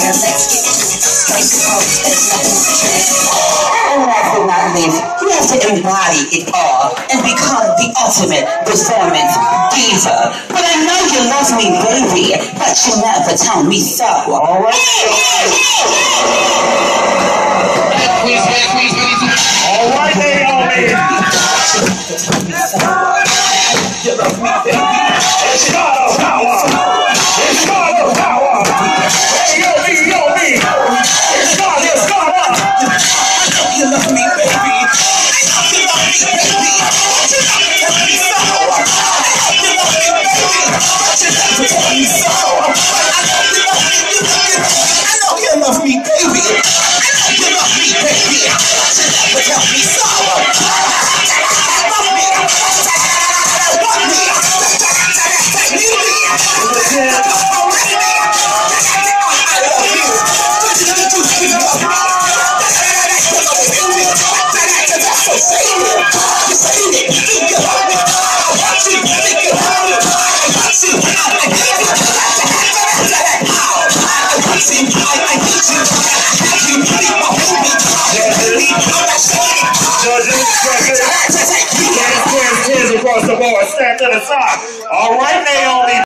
And last but not least, you have to embody it all and become the ultimate performance diva. But I know you love me, baby, but you never tell me so. All right. All right, Naomi. You love me, baby. Escada power. Escada power. Hey, yo, me. Escada. You love me, baby. You love me, baby. You love me so. You love me, baby. You never tell me so. I know you love me, baby. You love me, baby. You never tell me so. Judges, across the board, stand to the side. All right, Naomi.